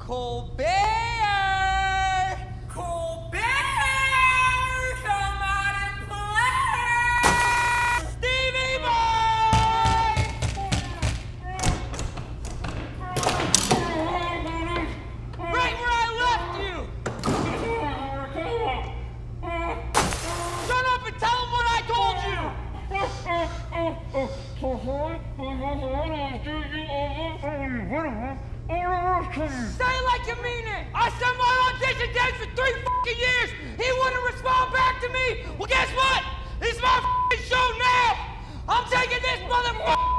Colbert! Colbert! Come out and play! Stevie boy! Right where I left you! Shut up and tell him what I told you! Say it like you mean it! I sent my audition tapes for 3 fucking years! He wouldn't respond back to me! Well, guess what? It's my fucking show now! I'm taking this motherfucker!